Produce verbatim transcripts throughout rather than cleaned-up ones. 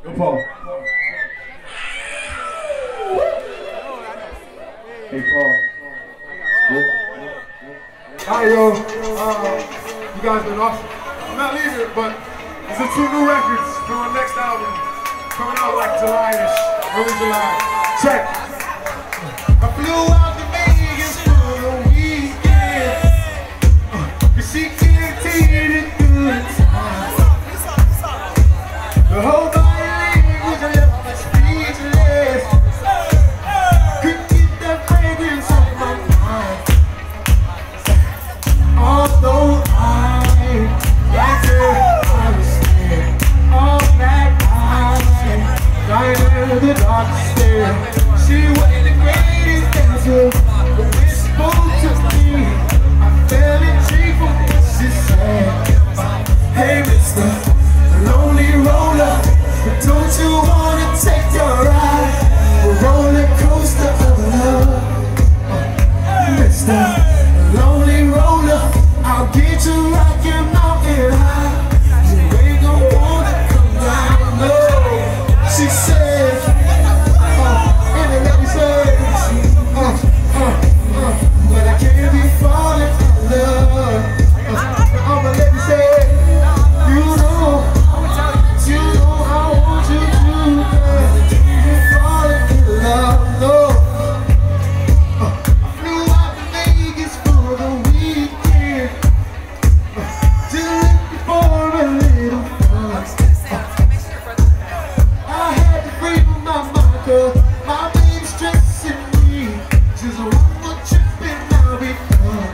Paul. Hey, Paul. Yeah. Alright, yo. Uh, you guys been awesome. I'm not leaving it, but there's a two new records from our next album coming out like July-ish, early July. Check. I flew out to Vegas for the weekend. Uh, Cause she can't take it good time. The whole body language left me speechless. Couldn't get that fragrance off my mind. Although I like her, I was scared. All that night, dying in the dark stare. She wasn't the greatest dancer, but when she spoke to me, I fell intrigued from what she said. Hey, mister Lonely Roller, don't you wanna take your ride? A roller coaster of love, uh, mister Lonely Roller, I'll get you rockin' mountain high. You ain't gon' wanna come down, no. She said, uh, and the lady said, uh, uh, uh, but I can't be falling in love. Uh, all my lady said, you know. You know I want you to, girl. You're falling in love, no. Uh, I flew out to Vegas for the weekend, uh, just looking for a little fun. Uh, I had to free my mind, 'cause my baby's stressing me. Just one more trip and I'll be done.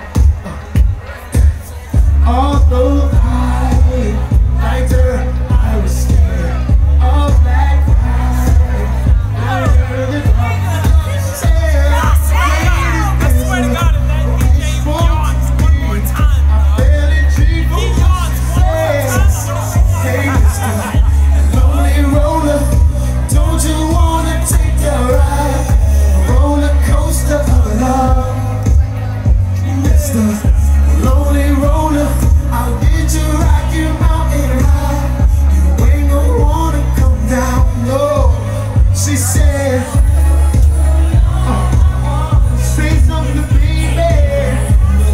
Uh, although I liked her, I was scared. All black eyes, I heard the doctor say, I swear to God, if that D J yawns one more time, I fell intrigued he from what yawns she one more said. time. Hey, mister Lonely Roller, don't you wanna take a ride? A roller coaster of love, mister Lonely Roller, I'll get you rockin' mountain high. You ain't gon' wanna come down, no. She said, uh, say something to me, baby.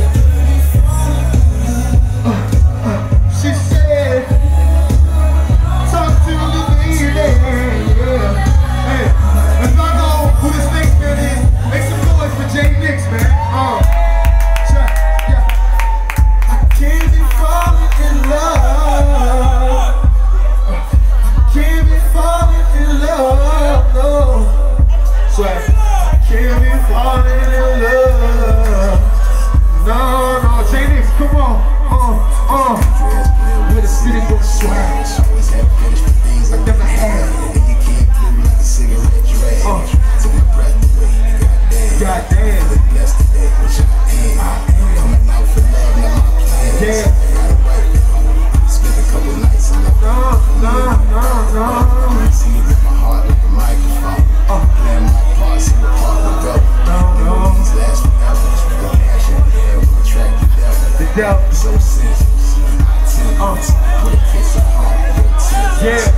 Uh, uh, she said, talk to me, baby. Yeah. Hey, let's not know who this next man is. Make some noise for Jay Nix, man. Uh, check, yeah. I can't be falling in love. I can't be falling in love, no. Check. I can't be falling in love. No, no, Jay Nix, come on. Uh, uh. With a city book swag. I never had. Uh. Goddamn. Yeah. No, no, no, no. The devil. So uh. Yeah.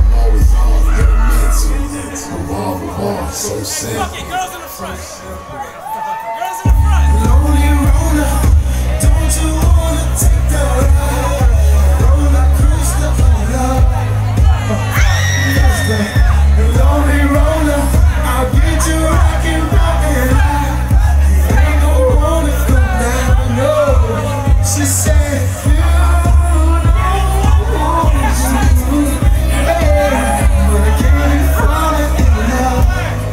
So simple. Okay, girls in the front. Girls in the front. Lonely Roller, don't you wanna take the ride? Roller coaster of love. Lonely Roller, I'll get you rockin' mountain high. You ain't gon' wanna come down, no. She said, you know, hey, but I can't be falling in love.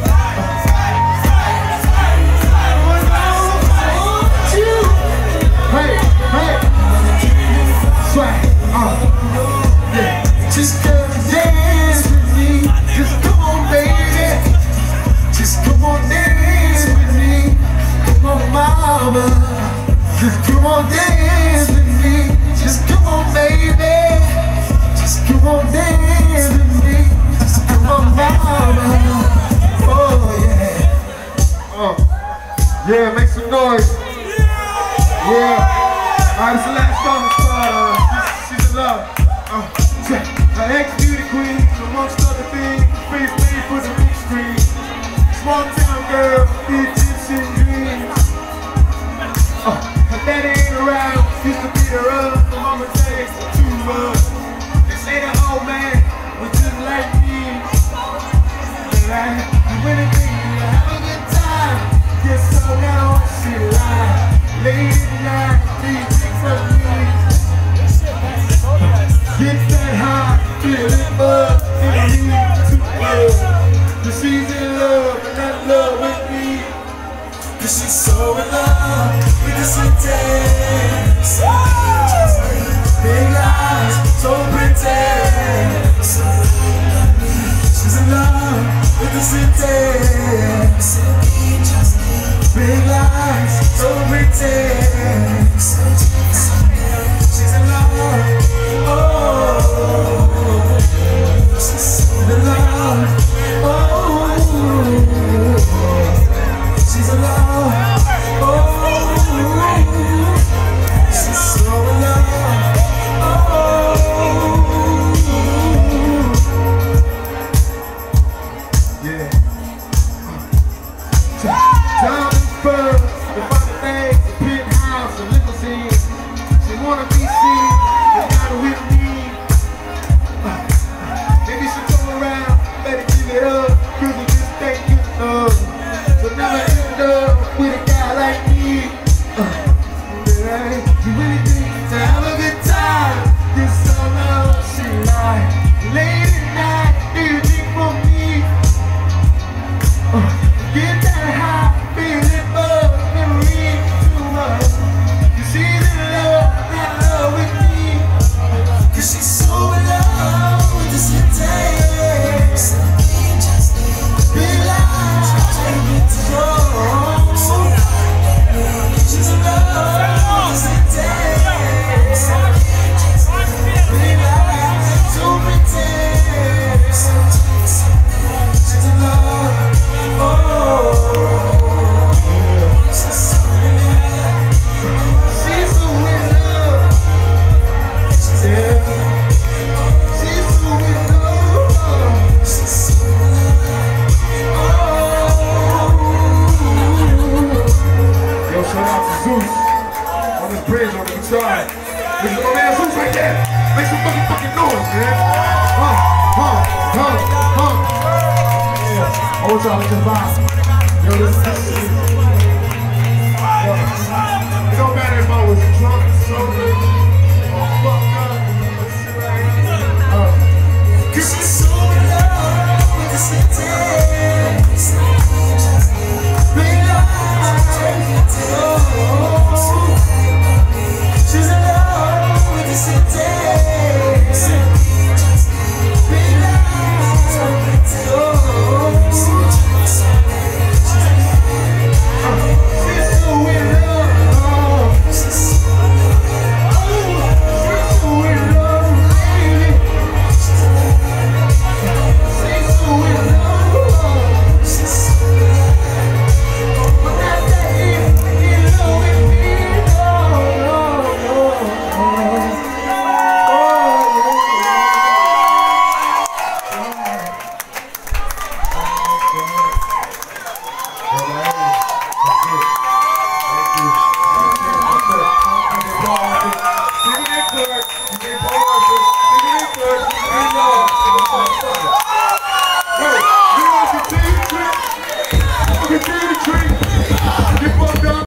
Hey, hey, swag, uh, yeah. Just come dance with me. Just come on, baby. Just come on, dance with me. Come on, mama. Just come on, dance with me. Just come on, baby. Just come on, dance with me. Just come on, mama. Oh yeah. Oh, yeah. Make some noise. Yeah. Alright, it's the last song. It's called, uh, she's, she's in love. Uh, her ex-beauty queen. amongst other things, face made for the big screen. Small town girl, the Egyptian dream. Uh, her daddy ain't around, used to beat her up, the mama takes too much. They say the old man was just like me. But I, you really think you have a good time. Get so now, she lied. Late at night, do you think from me? Get that high, feel it up, and you to love. Cause she's in love, and not love with me. Cause she's so in love with the city. Big eyes, so pretty. She's in love with the city. Big eyes, so pretty. She's in love. Oh, she's in love. Oh, she's in love. Oh, she's so in love. Oh, yeah. Time is first. The funny thing, the penthouse, the limousine. She wanna be seen, but not with me. Uh, maybe she come around, better give it up, cause it just ain't good enough. So never end up with a guy like me. Uh, yeah, you really think to have a good time? This summer she lied. Late at night, do you think for me? Uh, get that high, feel it up, never read too much. Cause she's in love, not love with me. Cause she's so in love with the city. Big lies, so she's in love with the city. Big lies, so pretty. She's in love. Oh, she's so in love. She's so in love. Yeah. She's so in love. She's so in love. Oh. Yo, shout out to Zeus on this bridge on the guitar. Listen to my man Zeus right there. Make some fucking fucking noise, man. Huh, huh, huh, huh. Yeah. I want y'all to just vibe. Yo, this is Yo, it don't matter if I was drunk, sober, or fucked up. Uh, Cause she's so in love with the city. Big lights. Oh, she's in love with the city. Big lights. Oh, she's so in love. She's so in love. Oh, she's so in love, baby. She's so in love. She's so in love. But that day, in love with me. Oh, no, no, no. Continue to drink.